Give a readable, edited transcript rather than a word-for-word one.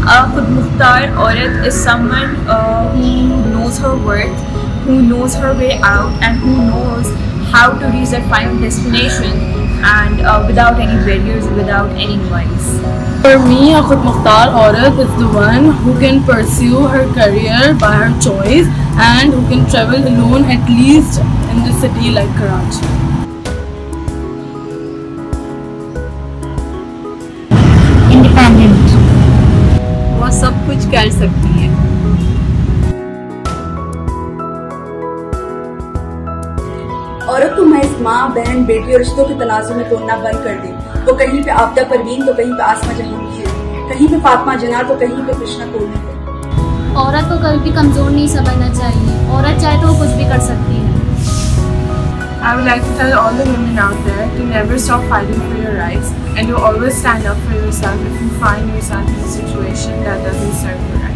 A खुदमुख्तार औरत is someone who knows her worth, who knows her way out, and who knows how to reach that final destination and without any barriers, without any noise. For me, a khudmukhtar aurat is the one who can pursue her career by her choice and who can travel alone, at least in the city like Karachi. Independent. वो सब कुछ कर सकती है. औरत को महज माँ, बहन, बेटी और रिश्तों के तनाज़ुर में तोड़ना बंद कर दे तो कहीं पे आपदा परवीन, तो कहीं पे आसमा जहांगीर है, कहीं पे फातिमा जना, तो कहीं पे कृष्णा कोहली है. औरत को कभी भी कमजोर नहीं समझना चाहिए. औरत चाहे तो वो कुछ भी कर सकती है. I would like to tell all the women out there to never stop fighting for your rights and to always stand up for yourself if you find yourself in a situation that doesn't serve you right.